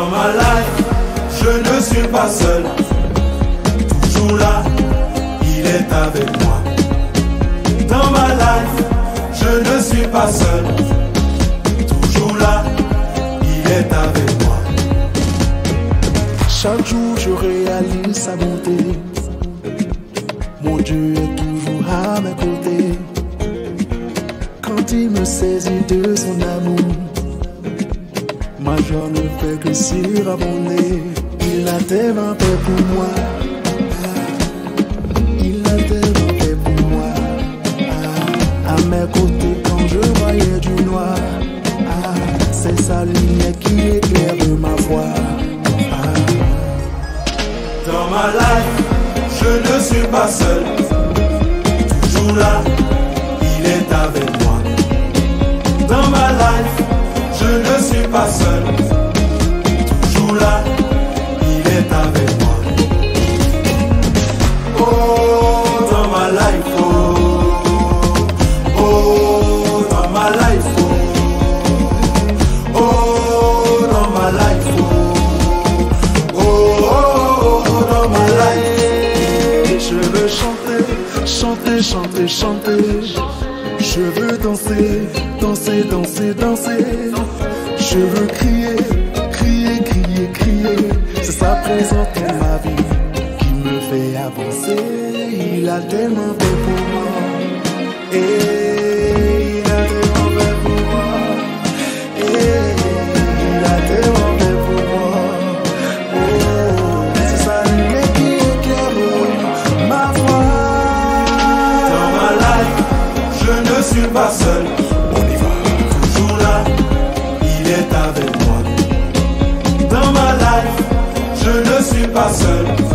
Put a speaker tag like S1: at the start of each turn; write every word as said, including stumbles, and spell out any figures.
S1: Dans ma life, je ne suis pas seul. Toujours là, il est avec moi. Dans ma life, je ne suis pas seul. Toujours là, il est avec moi.
S2: Chaque jour je réalise sa bonté. Mon Dieu est toujours à mes côtés. Quand il me saisit de son amour, ma joie ne fait que surabonder. Il a tellement fait pour moi. Il a tellement fait pour moi. À mes côtés quand je voyais du noir, c'est sa lumière qui éclaire de ma voix.
S1: Dans ma life, je ne suis pas seul. Toujours là, il est avec moi. Dans ma life, je ne suis pas seul. Toujours là, il est avec moi. Oh, dans ma life, oh, oh, dans ma life, oh, oh, dans ma life, oh, oh, oh, dans ma life.
S2: Je veux chanter, chanter, chanter, chanter. Je veux danser, danser, danser, danser. Je veux crier, crier, crier, crier. C'est sa présence dans ma vie qui me fait avancer. Il a tellement fait pour moi. Et il a tellement fait pour moi. Et il a tellement fait pour moi. Oh, c'est sa lumière qui éclaire ma voix.
S1: Dans ma life, je ne suis pas seul. On y va. Toujours là, il est avec moi. Dans ma life, je ne suis pas seul.